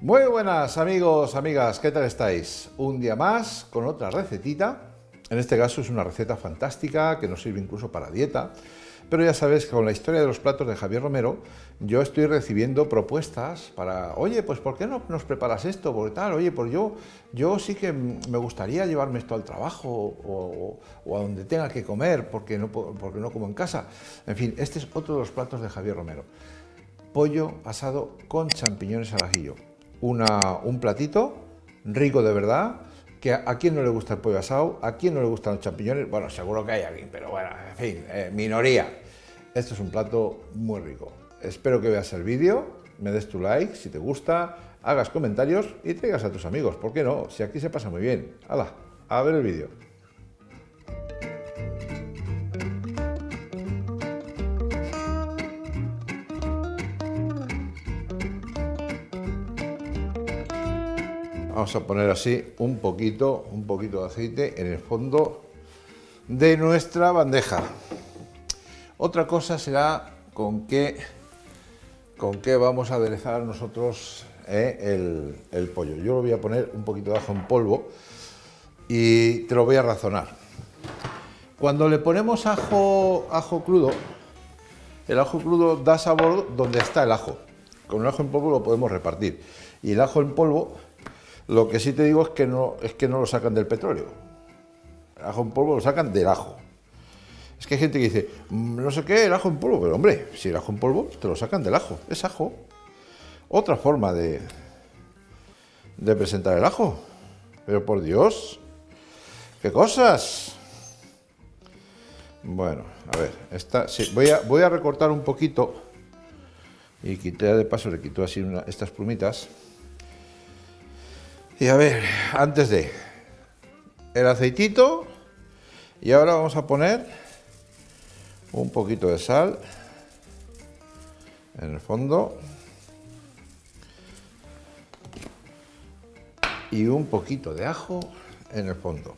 Muy buenas amigos, amigas, ¿qué tal estáis? Un día más con otra recetita. En este caso es una receta fantástica que nos sirve incluso para dieta. Pero ya sabes que con la historia de los platos de Javier Romero yo estoy recibiendo propuestas para, oye, pues ¿por qué no nos preparas esto? Porque tal, oye, pues yo sí que me gustaría llevarme esto al trabajo o a donde tenga que comer porque no como en casa. En fin, este es otro de los platos de Javier Romero. Pollo asado con champiñones al ajillo. Un platito rico de verdad, que a quién no le gusta el pollo asado, a quién no le gustan los champiñones, bueno, seguro que hay alguien, pero bueno, en fin, minoría. Esto es un plato muy rico. Espero que veas el vídeo, me des tu like si te gusta, hagas comentarios y traigas a tus amigos, ¿por qué no? Si aquí se pasa muy bien. ¡Hala! A ver el vídeo. Vamos a poner así un poquito de aceite en el fondo de nuestra bandeja. Otra cosa será con qué vamos a aderezar nosotros el pollo. Yo le voy a poner un poquito de ajo en polvo y te lo voy a razonar. Cuando le ponemos ajo crudo, el ajo crudo da sabor donde está el ajo. Con el ajo en polvo lo podemos repartir. Y el ajo en polvo, lo que sí te digo es que no lo sacan del petróleo. El ajo en polvo lo sacan del ajo. Es que hay gente que dice, no sé qué, el ajo en polvo. Pero hombre, si el ajo en polvo, te lo sacan del ajo. Es ajo. Otra forma de presentar el ajo. Pero por Dios, ¿qué cosas? Bueno, a ver, sí, voy a recortar un poquito. Y de paso le quito así estas plumitas. Y a ver, antes de el aceitito, y ahora vamos a poner un poquito de sal en el fondo y un poquito de ajo en el fondo.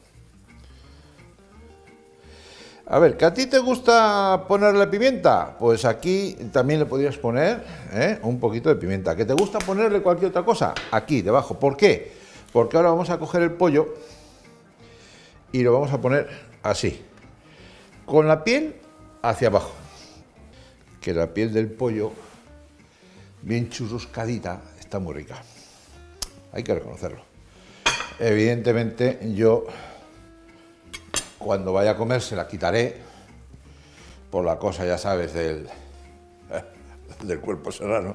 A ver, ¿que a ti te gusta ponerle pimienta? Pues aquí también le podrías poner un poquito de pimienta. ¿Que te gusta ponerle cualquier otra cosa? Aquí, debajo. ¿Por qué? Porque ahora vamos a coger el pollo y lo vamos a poner así, con la piel hacia abajo. Que la piel del pollo, bien churruscadita, está muy rica. Hay que reconocerlo. Evidentemente yo, cuando vaya a comer, se la quitaré por la cosa, ya sabes, del cuerpo serrano.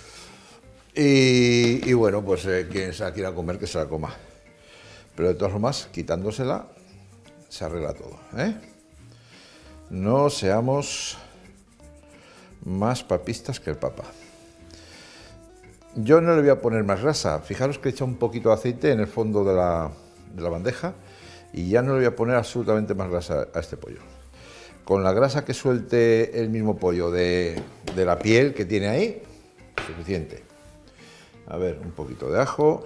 Y bueno, pues quien se la quiera comer, que se la coma. Pero de todas formas, quitándosela, se arregla todo, ¿eh? No seamos más papistas que el Papa. Yo no le voy a poner más grasa. Fijaros que he echado un poquito de aceite en el fondo de la bandeja y ya no le voy a poner absolutamente más grasa a este pollo. Con la grasa que suelte el mismo pollo de la piel que tiene ahí, suficiente. A ver, un poquito de ajo.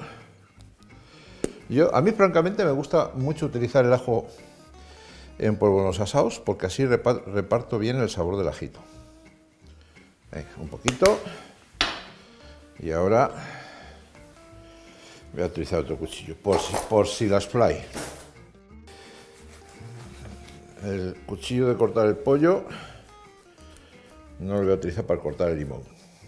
A mí francamente me gusta mucho utilizar el ajo en polvo en los asados porque así reparto bien el sabor del ajito. Venga, un poquito. Y ahora voy a utilizar otro cuchillo por si las fly. El cuchillo de cortar el pollo no lo voy a utilizar para cortar el limón.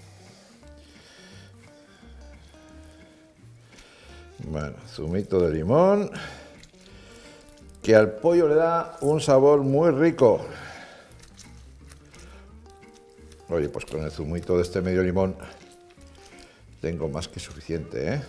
Bueno, zumito de limón, que al pollo le da un sabor muy rico. Oye, pues con el zumito de este medio limón tengo más que suficiente, ¿eh?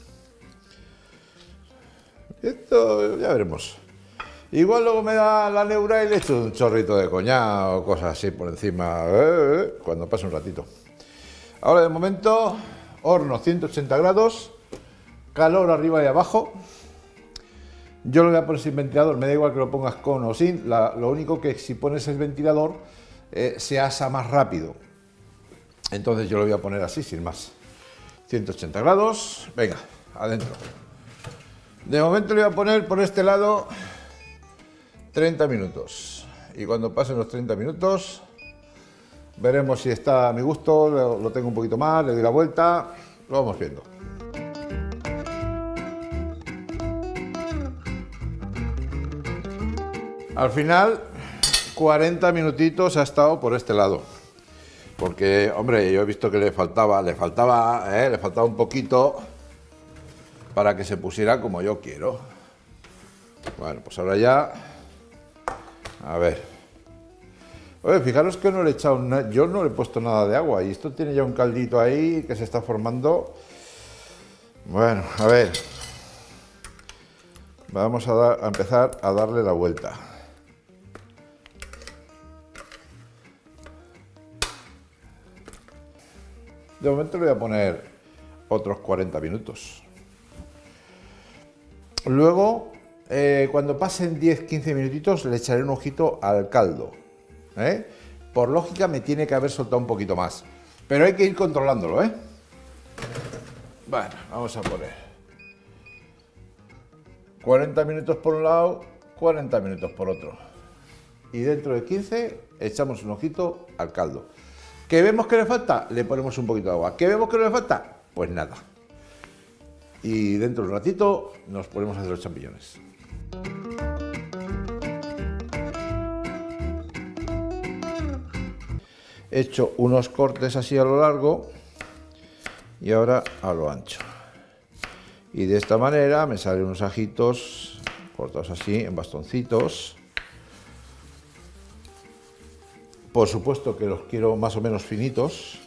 Esto ya veremos. Igual luego me da la neura y le echo un chorrito de coñac o cosas así por encima, cuando pase un ratito. Ahora de momento, horno 180 grados. Calor arriba y abajo. Yo lo voy a poner sin ventilador, me da igual que lo pongas con o sin. Lo único que si pones el ventilador se asa más rápido. Entonces yo lo voy a poner así, sin más. 180 grados, venga, adentro. De momento le voy a poner por este lado 30 minutos. Y cuando pasen los 30 minutos, veremos si está a mi gusto, lo tengo un poquito más, le doy la vuelta, lo vamos viendo. Al final, 40 minutitos ha estado por este lado. Porque, hombre, yo he visto que le faltaba un poquito para que se pusiera como yo quiero. Bueno, pues ahora ya, a ver. Oye, fijaros que no le he echado yo no le he puesto nada de agua y esto tiene ya un caldito ahí que se está formando. Bueno, a ver. Vamos a empezar a darle la vuelta. De momento le voy a poner otros 40 minutos. Luego, cuando pasen 10-15 minutitos, le echaré un ojito al caldo. Por lógica me tiene que haber soltado un poquito más. Pero hay que ir controlándolo, Bueno, vamos a poner 40 minutos por un lado, 40 minutos por otro. Y dentro de 15 echamos un ojito al caldo. ¿Qué vemos que le falta? Le ponemos un poquito de agua. ¿Qué vemos que no le falta? Pues nada. Y dentro de un ratito nos ponemos a hacer los champiñones. He hecho unos cortes así a lo largo y ahora a lo ancho. Y de esta manera me salen unos ajitos cortados así en bastoncitos. Por supuesto que los quiero más o menos finitos,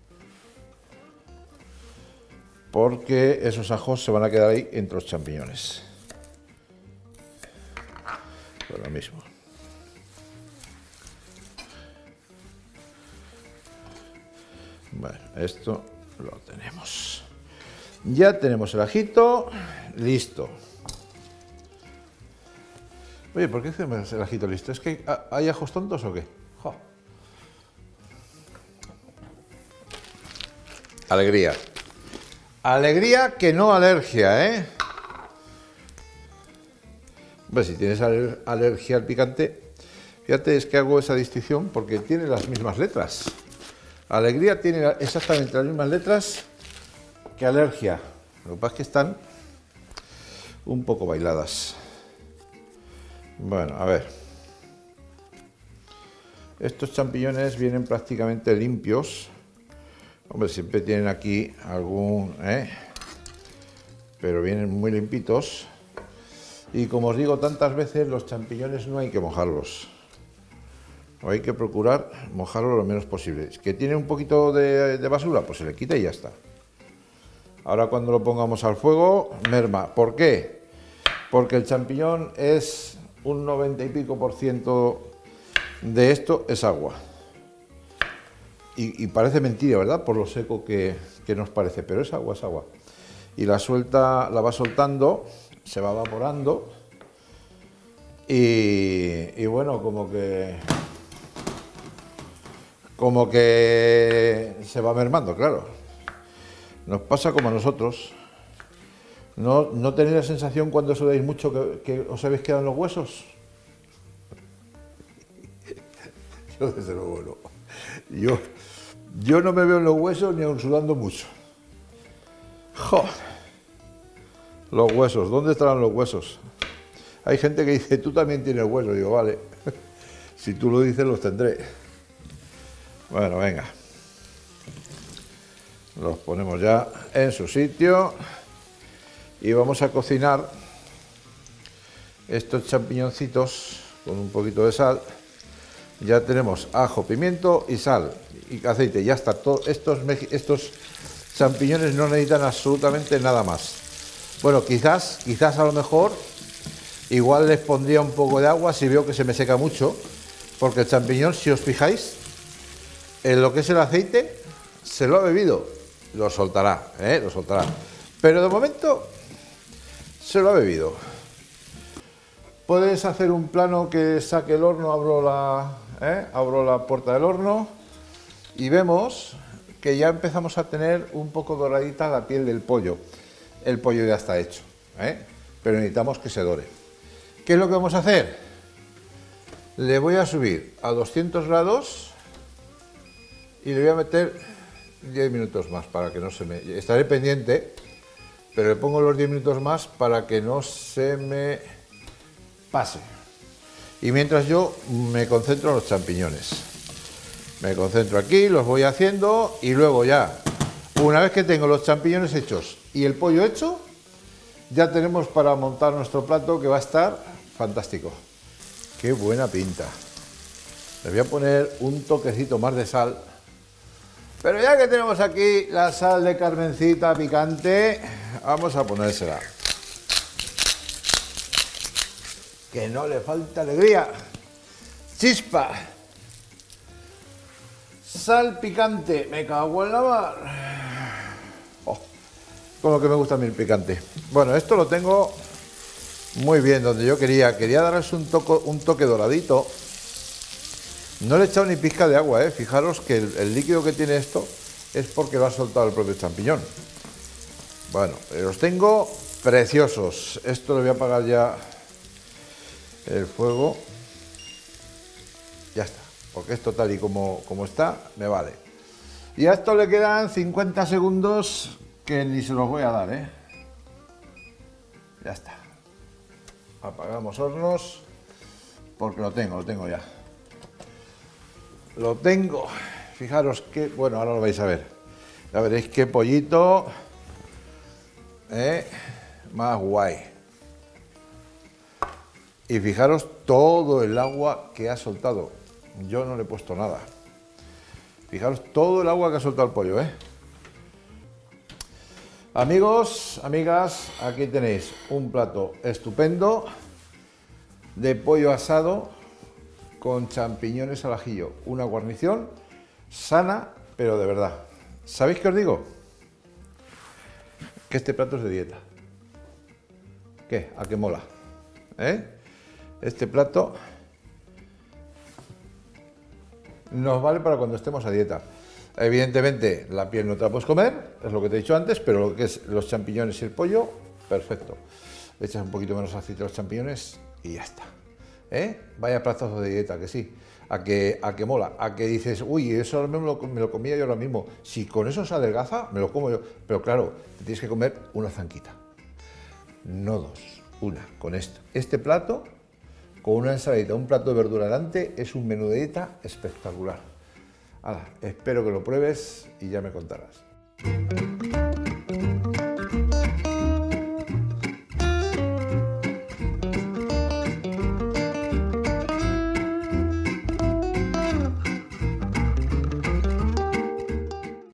porque esos ajos se van a quedar ahí entre los champiñones. Pues lo mismo. Bueno, esto lo tenemos. Ya tenemos el ajito listo. Oye, ¿por qué hacemos el ajito listo? ¿Es que hay ajos tontos o qué? ¡Jo! Alegría. Alegría que no alergia, Pues si tienes alergia al picante, fíjate, es que hago esa distinción porque tiene las mismas letras. Alegría tiene exactamente las mismas letras que alergia. Lo que pasa es que están un poco bailadas. Bueno, a ver. Estos champiñones vienen prácticamente limpios. Hombre, siempre tienen aquí algún... Pero vienen muy limpitos. Y como os digo tantas veces, los champiñones no hay que mojarlos. Hay que procurar mojarlo lo menos posible. ¿Que tiene un poquito de basura? Pues se le quita y ya está. Ahora cuando lo pongamos al fuego, merma. ¿Por qué? Porque el champiñón es un 90 y pico % de esto es agua. Y parece mentira, ¿verdad? Por lo seco que nos parece, pero es agua, es agua. Y la va soltando, se va evaporando y bueno, como que se va mermando, claro. Nos pasa como a nosotros. ¿No tenéis la sensación cuando sudáis mucho que os habéis quedado en los huesos? Yo desde luego no. Yo no me veo en los huesos ni aun sudando mucho. ¡Jo! Los huesos, ¿dónde estarán los huesos? Hay gente que dice, tú también tienes huesos. Digo, vale, si tú lo dices, los tendré. Bueno, venga. Los ponemos ya en su sitio y vamos a cocinar estos champiñoncitos con un poquito de sal. Ya tenemos ajo, pimiento y sal y aceite. Ya está. Estos champiñones no necesitan absolutamente nada más. Bueno, quizás a lo mejor igual les pondría un poco de agua si veo que se me seca mucho, porque el champiñón, si os fijáis, en lo que es el aceite, se lo ha bebido. Lo soltará, lo soltará. Pero de momento se lo ha bebido. Puedes hacer un plano que saque el horno, abro la puerta del horno y vemos que ya empezamos a tener un poco doradita la piel del pollo. El pollo ya está hecho, pero necesitamos que se dore. ¿Qué es lo que vamos a hacer? Le voy a subir a 200 grados y le voy a meter 10 minutos más para que no se me... Estaré pendiente, pero le pongo los 10 minutos más para que no se me pase. Y mientras yo me concentro en los champiñones. Me concentro aquí, los voy haciendo y luego ya, una vez que tengo los champiñones hechos y el pollo hecho, ya tenemos para montar nuestro plato que va a estar fantástico. ¡Qué buena pinta! Le voy a poner un toquecito más de sal. Pero ya que tenemos aquí la sal de Carmencita picante, vamos a ponérsela. Que no le falta alegría. ¡Chispa! Sal picante, me cago en la mar. Oh, con lo que me gusta a mí el picante. Bueno, esto lo tengo muy bien, donde yo quería darles un toque doradito. No le he echado ni pizca de agua, Fijaros que el líquido que tiene esto es porque lo ha soltado el propio champiñón. Bueno, los tengo preciosos. Esto le voy a apagar ya el fuego. Ya está, porque esto tal y como está, me vale. Y a esto le quedan 50 segundos que ni se los voy a dar, Ya está. Apagamos hornos porque lo tengo ya. Lo tengo. Fijaros que, bueno, ahora lo vais a ver. Ya veréis qué pollito más guay. Y fijaros todo el agua que ha soltado. Yo no le he puesto nada. Fijaros todo el agua que ha soltado el pollo, Amigos, amigas, aquí tenéis un plato estupendo de pollo asado con champiñones al ajillo, una guarnición sana, pero de verdad. ¿Sabéis qué os digo? Que este plato es de dieta. ¿Qué? ¿A qué mola? Este plato nos vale para cuando estemos a dieta. Evidentemente, la piel no te la puedes comer, es lo que te he dicho antes, pero lo que es los champiñones y el pollo, perfecto. Le echas un poquito menos aceite a los champiñones y ya está. Vaya platazo de dieta, que sí. A que mola, a que dices, uy, eso me lo comía yo ahora mismo. Si con eso se adelgaza, me lo como yo. Pero claro, te tienes que comer una zanquita. No dos, una, con esto. Este plato, con una ensaladita, un plato de verdura delante, es un menú de dieta espectacular. Espero que lo pruebes y ya me contarás.